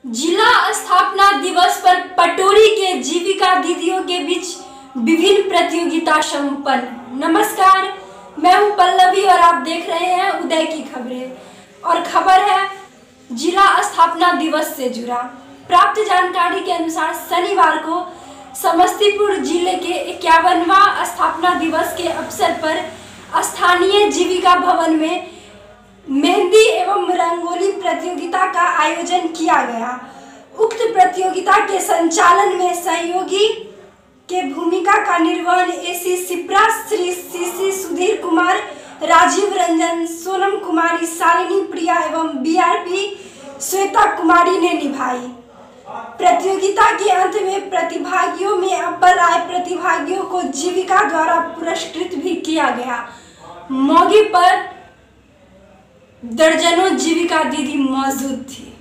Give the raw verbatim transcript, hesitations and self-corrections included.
जिला स्थापना दिवस पर पटोरी के जीविका दीदियों के बीच विभिन्न प्रतियोगिता संपन्न। नमस्कार, मैं हूं पल्लवी और आप देख रहे हैं उदय की खबरें। और खबर है जिला स्थापना दिवस से जुड़ा। प्राप्त जानकारी के अनुसार शनिवार को समस्तीपुर जिले के इक्यावनवां स्थापना दिवस के अवसर पर स्थानीय जीविका भवन में मेहंदी एवं रंगोली प्रतियोगिता का आयोजन किया गया। उक्त प्रतियोगिता के संचालन में सहयोगी के भूमिका का निर्वहन एसी सिप्रा श्री सीसी सुधीर कुमार, राजीव रंजन, सोनम कुमारी, शालिनी प्रिया एवं बीआरपी श्वेता कुमारी ने निभाई। प्रतियोगिता के अंत में प्रतिभागियों में अव्वल आए प्रतिभागियों को जीविका द्वारा पुरस्कृत भी किया गया। मौके पर दर्जनों जीविका दीदी मौजूद थी।